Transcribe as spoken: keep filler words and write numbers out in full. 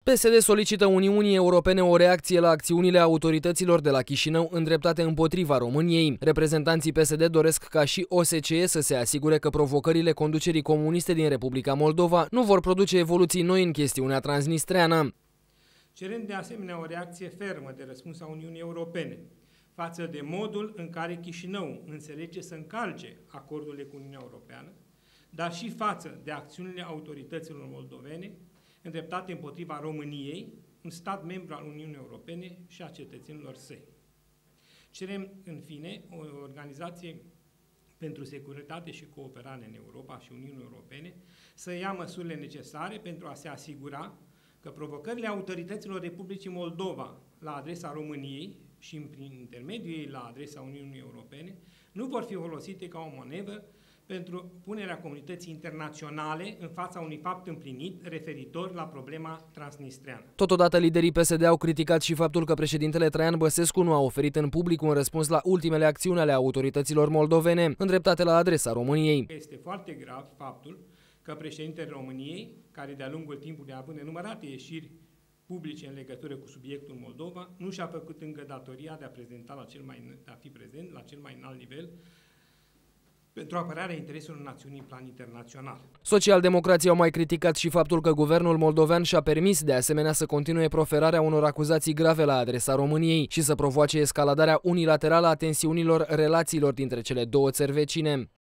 P S D solicită Uniunii Europene o reacție la acțiunile autorităților de la Chișinău îndreptate împotriva României. Reprezentanții P S D doresc ca și O S C E să se asigure că provocările conducerii comuniste din Republica Moldova nu vor produce evoluții noi în chestiunea transnistreană. Cerem de asemenea o reacție fermă de răspuns a Uniunii Europene față de modul în care Chișinău înțelege să încalce acordurile cu Uniunea Europeană, dar și față de acțiunile autorităților moldovene îndreptate împotriva României, un stat membru al Uniunii Europene și a cetățenilor săi. Cerem, în fine, o organizație pentru securitate și cooperare în Europa și Uniunii Europene să ia măsurile necesare pentru a se asigura că provocările autorităților Republicii Moldova la adresa României și prin intermediul ei la adresa Uniunii Europene nu vor fi folosite ca o manevră pentru punerea comunității internaționale în fața unui fapt împlinit referitor la problema transnistreană. Totodată, liderii P S D au criticat și faptul că președintele Traian Băsescu nu a oferit în public un răspuns la ultimele acțiuni ale autorităților moldovene, îndreptate la adresa României. Este foarte grav faptul că președintele României, care de-a lungul timpului a avut nenumărate ieșiri publice în legătură cu subiectul Moldova, nu și-a făcut încă datoria de a, prezenta la cel mai, de a fi prezent la cel mai înalt nivel pentru apărarea intereselor națiunii în plan internațional. Socialdemocrații au mai criticat și faptul că guvernul moldovean și-a permis de asemenea să continue proferarea unor acuzații grave la adresa României și să provoace escaladarea unilaterală a tensiunilor relațiilor dintre cele două țări vecine.